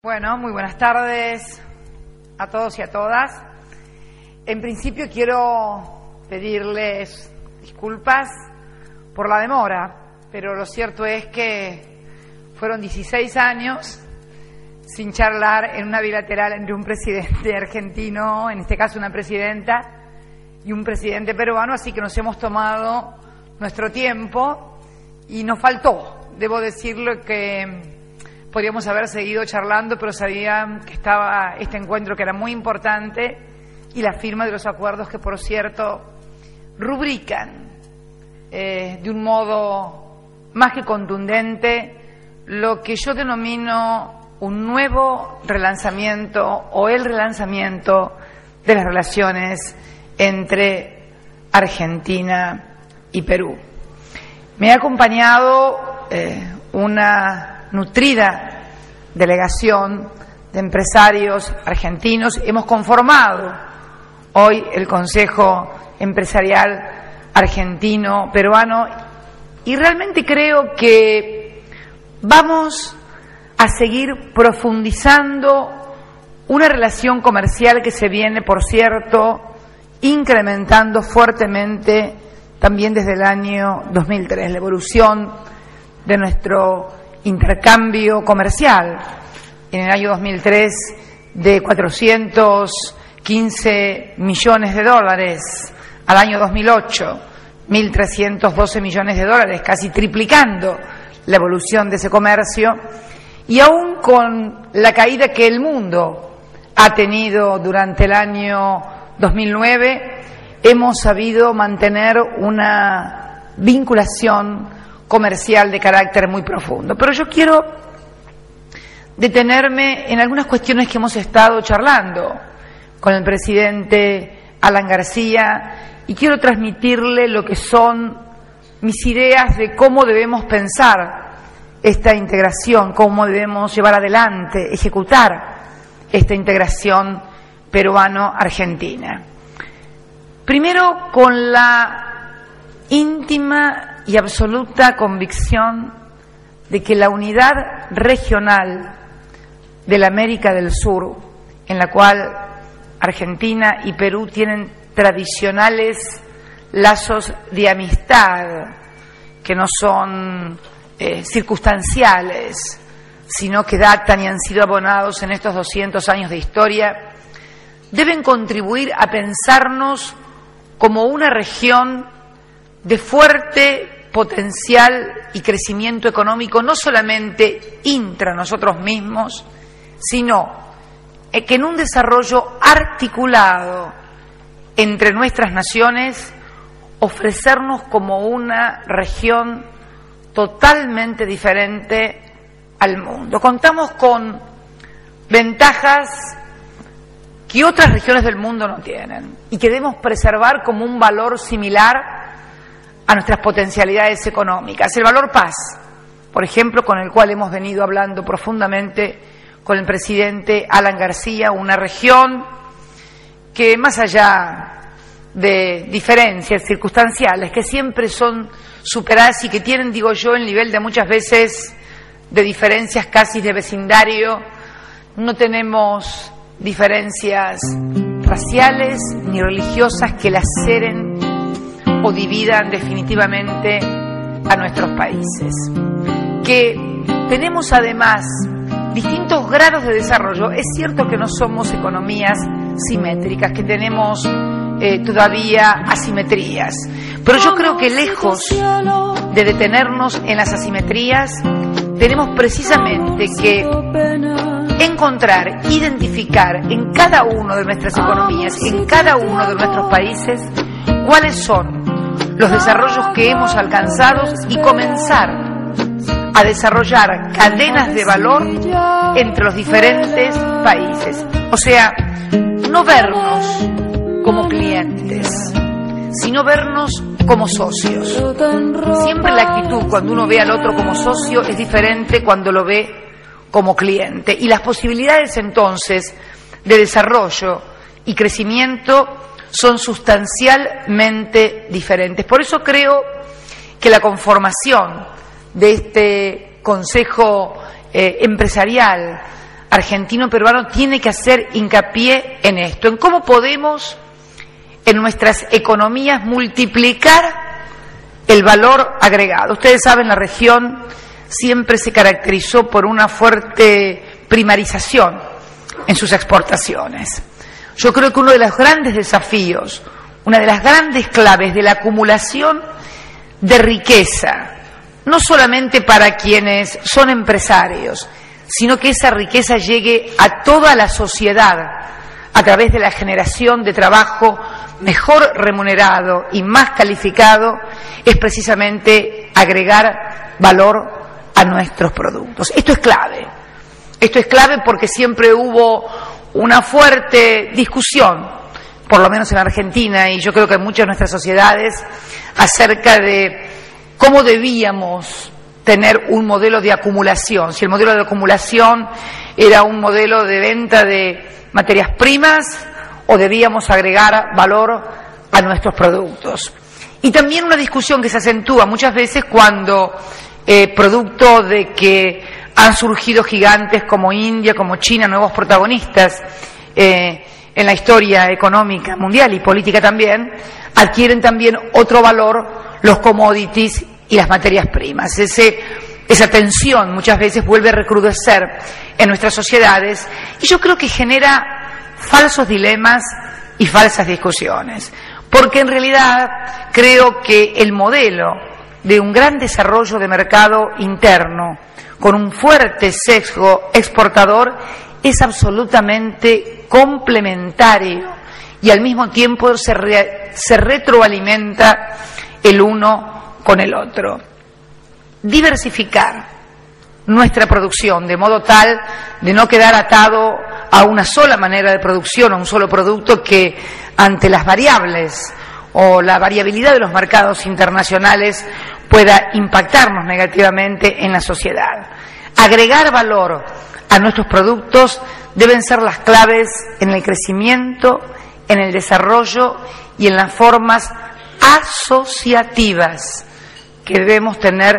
Bueno, muy buenas tardes a todos y a todas. En principio quiero pedirles disculpas por la demora, pero lo cierto es que fueron 16 años sin charlar en una bilateral entre un presidente argentino, en este caso una presidenta, y un presidente peruano, así que nos hemos tomado nuestro tiempo y nos faltó, debo decirlo, que podríamos haber seguido charlando, pero sabían que estaba este encuentro que era muy importante y la firma de los acuerdos que, por cierto, rubrican de un modo más que contundente lo que yo denomino un nuevo relanzamiento o el relanzamiento de las relaciones entre Argentina y Perú. Me ha acompañado una nutrida delegación de empresarios argentinos. Hemos conformado hoy el Consejo Empresarial Argentino-Peruano y realmente creo que vamos a seguir profundizando una relación comercial que se viene, por cierto, incrementando fuertemente también desde el año 2003, la evolución de nuestro intercambio comercial en el año 2003 de 415 millones de dólares al año 2008, 1.312 millones de dólares, casi triplicando la evolución de ese comercio, y aún con la caída que el mundo ha tenido durante el año 2009, hemos sabido mantener una vinculación comercial de carácter muy profundo. Pero yo quiero detenerme en algunas cuestiones que hemos estado charlando con el presidente Alan García y quiero transmitirle lo que son mis ideas de cómo debemos pensar esta integración, cómo debemos llevar adelante, ejecutar esta integración peruano-argentina. Primero, con la íntima y absoluta convicción de que la unidad regional de la América del Sur, en la cual Argentina y Perú tienen tradicionales lazos de amistad que no son circunstanciales, sino que datan y han sido abonados en estos 200 años de historia, deben contribuir a pensarnos como una región de fuerte potencial y crecimiento económico, no solamente intra nosotros mismos, sino que en un desarrollo articulado entre nuestras naciones, ofrecernos como una región totalmente diferente al mundo. Contamos con ventajas que otras regiones del mundo no tienen y que debemos preservar como un valor similar a nuestras potencialidades económicas. El valor paz, por ejemplo, con el cual hemos venido hablando profundamente con el presidente Alan García, una región que, más allá de diferencias circunstanciales que siempre son superadas y que tienen, digo yo, el nivel de muchas veces de diferencias casi de vecindario, no tenemos diferencias raciales ni religiosas que laceren o dividan definitivamente a nuestros países, que tenemos además distintos grados de desarrollo. Es cierto que no somos economías simétricas, que tenemos todavía asimetrías, pero yo creo que lejos de detenernos en las asimetrías, tenemos precisamente que encontrar, identificar en cada una de nuestras economías, en cada uno de nuestros países, cuáles son los desarrollos que hemos alcanzado y comenzar a desarrollar cadenas de valor entre los diferentes países. O sea, no vernos como clientes, sino vernos como socios. Siempre la actitud cuando uno ve al otro como socio es diferente cuando lo ve como cliente. Y las posibilidades entonces de desarrollo y crecimiento son sustancialmente diferentes. Por eso creo que la conformación de este Consejo Empresarial argentino-peruano tiene que hacer hincapié en esto, en cómo podemos en nuestras economías multiplicar el valor agregado. Ustedes saben, la región siempre se caracterizó por una fuerte primarización en sus exportaciones. Yo creo que uno de los grandes desafíos, una de las grandes claves de la acumulación de riqueza, no solamente para quienes son empresarios, sino que esa riqueza llegue a toda la sociedad a través de la generación de trabajo mejor remunerado y más calificado, es precisamente agregar valor a nuestros productos. Esto es clave. Esto es clave porque siempre hubo una fuerte discusión, por lo menos en Argentina, y yo creo que en muchas de nuestras sociedades, acerca de cómo debíamos tener un modelo de acumulación. Si el modelo de acumulación era un modelo de venta de materias primas o debíamos agregar valor a nuestros productos. Y también una discusión que se acentúa muchas veces cuando, producto de que han surgido gigantes como India, como China, nuevos protagonistas en la historia económica mundial y política también, adquieren también otro valor los commodities y las materias primas. Esa tensión muchas veces vuelve a recrudecer en nuestras sociedades y yo creo que genera falsos dilemas y falsas discusiones, porque en realidad creo que el modelo de un gran desarrollo de mercado interno con un fuerte sesgo exportador es absolutamente complementario y al mismo tiempo se retroalimenta el uno con el otro. Diversificar nuestra producción de modo tal de no quedar atado a una sola manera de producción, a un solo producto que ante las variables o la variabilidad de los mercados internacionales pueda impactarnos negativamente en la sociedad. Agregar valor a nuestros productos deben ser las claves en el crecimiento, en el desarrollo y en las formas asociativas que debemos tener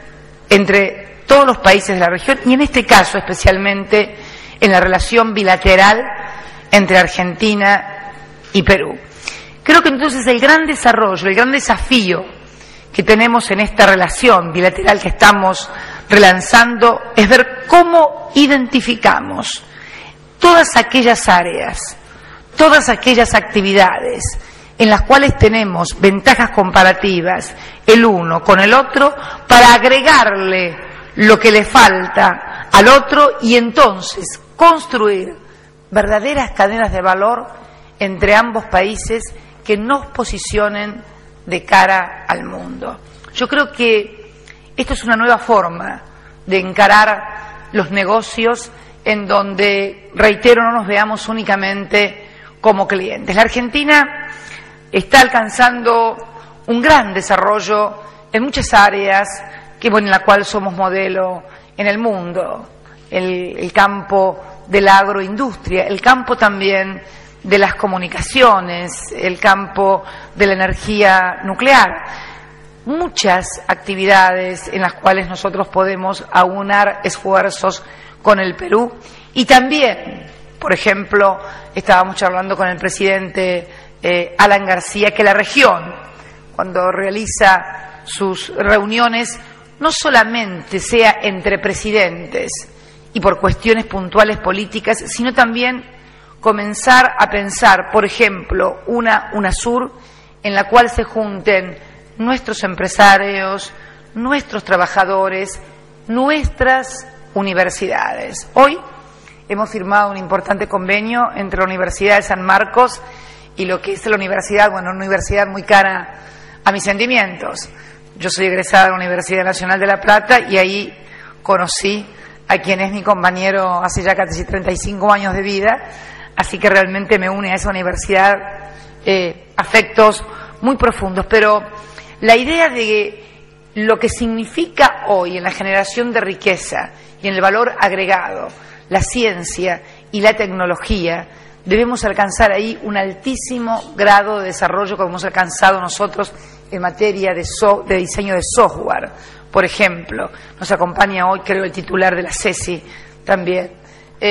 entre todos los países de la región y en este caso especialmente en la relación bilateral entre Argentina y Perú. Creo que entonces el gran desarrollo, el gran desafío que tenemos en esta relación bilateral que estamos relanzando es ver cómo identificamos todas aquellas áreas, todas aquellas actividades en las cuales tenemos ventajas comparativas el uno con el otro para agregarle lo que le falta al otro y entonces construir verdaderas cadenas de valor entre ambos países que nos posicionen de cara al mundo. Yo creo que esto es una nueva forma de encarar los negocios en donde, reitero, no nos veamos únicamente como clientes. La Argentina está alcanzando un gran desarrollo en muchas áreas en la cual somos modelo en el mundo. El campo de la agroindustria, el campo también de las comunicaciones, el campo de la energía nuclear. Muchas actividades en las cuales nosotros podemos aunar esfuerzos con el Perú y también, por ejemplo, estábamos charlando con el presidente Alan García, que la región, cuando realiza sus reuniones, no solamente sea entre presidentes y por cuestiones puntuales políticas, sino también comenzar a pensar, por ejemplo, una UNASUR en la cual se junten nuestros empresarios, nuestros trabajadores, nuestras universidades. Hoy hemos firmado un importante convenio entre la Universidad de San Marcos y lo que es la universidad, una universidad muy cara a mis sentimientos. Yo soy egresada de la Universidad Nacional de La Plata y ahí conocí a quien es mi compañero hace ya casi 35 años de vida, así que realmente me une a esa universidad afectos muy profundos. Pero la idea de lo que significa hoy en la generación de riqueza y en el valor agregado, la ciencia y la tecnología, debemos alcanzar ahí un altísimo grado de desarrollo como hemos alcanzado nosotros en materia de diseño de software. Por ejemplo, nos acompaña hoy, creo, el titular de la CESI también,